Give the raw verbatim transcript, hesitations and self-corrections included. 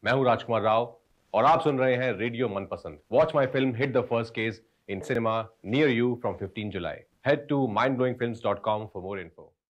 मैं हूं राजकुमार राव और आप सुन रहे हैं radio Manpasand. Watch my film hit the first case in cinema near you from fifteen July. Head to mind blowing films dot com for more info.